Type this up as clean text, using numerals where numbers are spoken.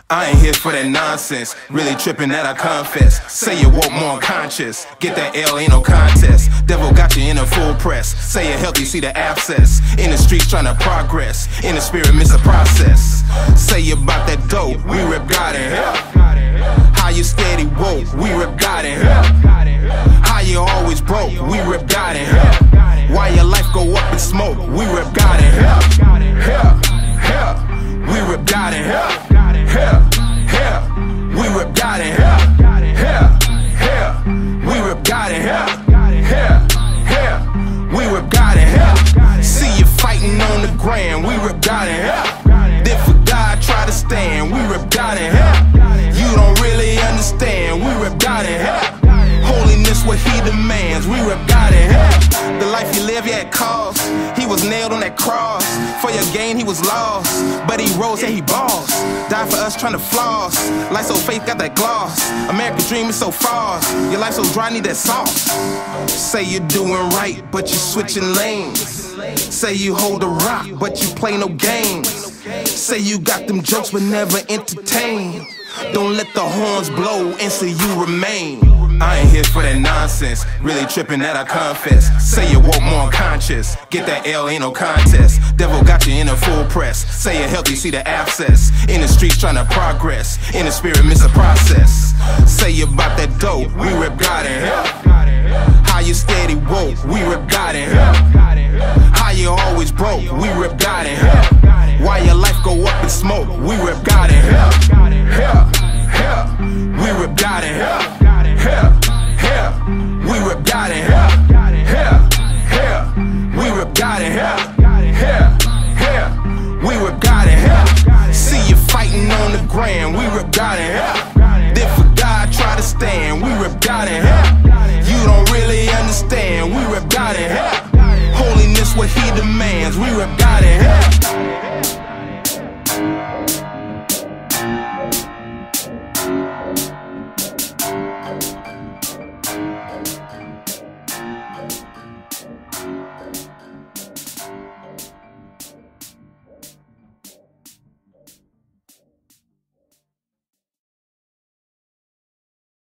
I ain't here for that nonsense, really tripping that I confess. Say you woke more unconscious, get that L, ain't no contest. Devil got you in a full press, say you're healthy, see the abscess. In the streets trying to progress, in the spirit miss a process. Say you about that dope, we rip God in hell. How you steady woke, we rip God in hell. How you always broke, we rip God in hell. Why your life go up in smoke, we rip God in hell. We rip God in hell. We rip God in hell. We rip God in hell. We rip God in hell. See you fighting on the ground, we rip God in hell. Then for God try to stand, we rip God in hell. You don't really understand, we rip God in hell. Holiness what he demands, we rip God in hell. The life you live, yeah, it cost. He was nailed on that cross. For your gain, he was lost. But he rose, yeah, he boss. Died for us trying to floss. Life so faith got that gloss. American dream is so fast. Your life so dry, need that sauce. Say you're doing right, but you're switching lanes. Say you hold a rock, but you play no games. Say you got them jokes, but never entertain. Don't let the horns blow and say you remain. I ain't here for that nonsense, really tripping that I confess. Say you woke more unconscious, get that L, ain't no contest. Devil got you in a full press, say you're healthy, see the abscess. In the streets trying to progress, in the spirit miss a process. Say you about that dope, we rip God in hell. How you steady woke, we rip God in hell. How you always broke, we rip God in hell. Why your life go up in smoke, we rip God in hell. We rip God in hell. We rip God in hell. We rip God in hell. We rip God in hell. See you fighting on the ground, we rip God in hell. Then for God try to stand, we rip God in hell. You don't really understand, we rip God in hell. Holiness what he demands, we rip God in hell.